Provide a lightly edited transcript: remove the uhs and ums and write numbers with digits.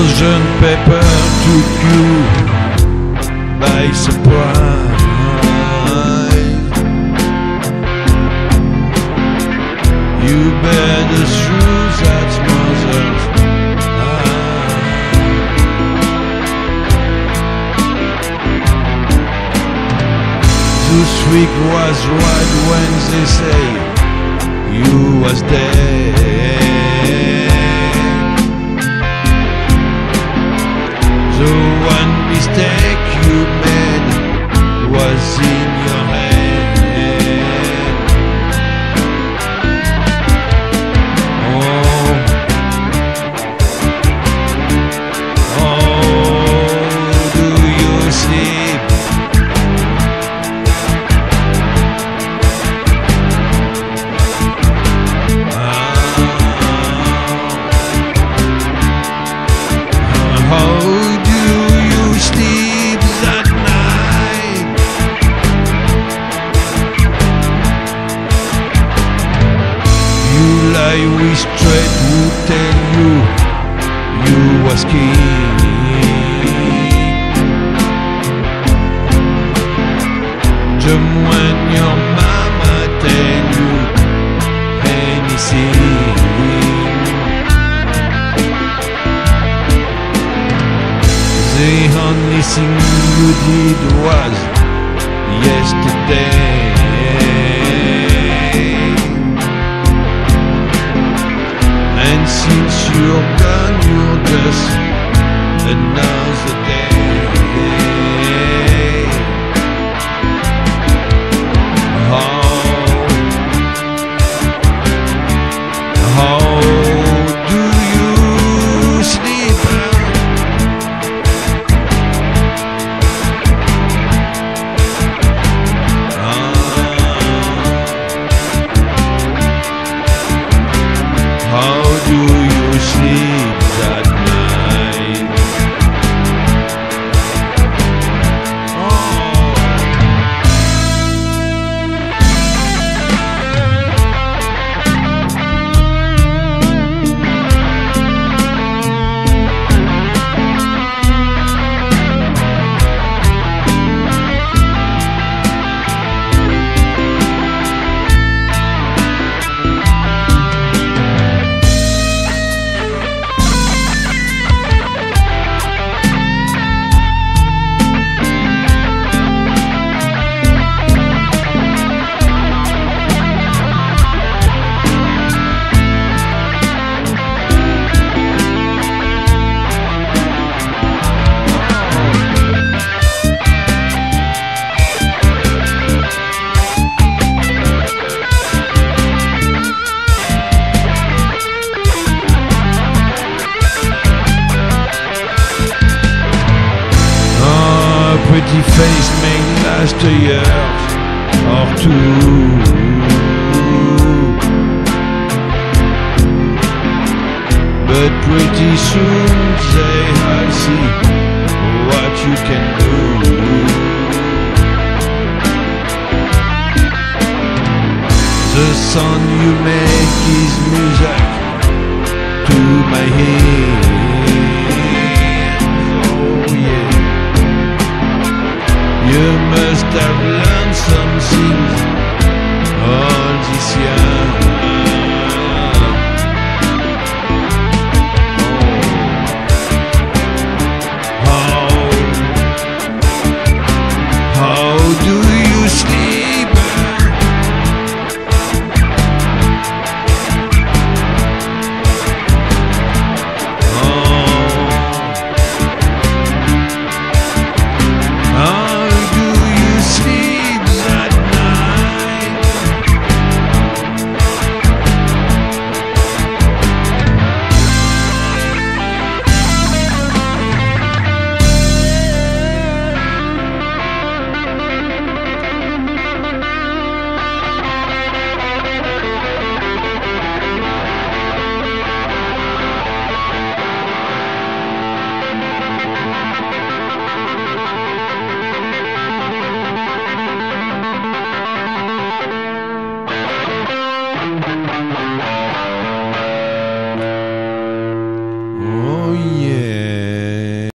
Sergeant Pepper took you by surprise. You bear the shoes that smothers this week was right when they say you was dead. The one mistake you made was in your head. Oh, do you sleep? How do you sleep that night? You lie with straight who tell you you was king. Just when your mama tell you anything. The only thing you did was yesterday. And since you're gone, you're just another day. How do you sleep? How do you sleep that night? Pretty face may last a year or two, but pretty soon they all see what you can do. The sound you make is music to my ears. You must have learned some things all this year.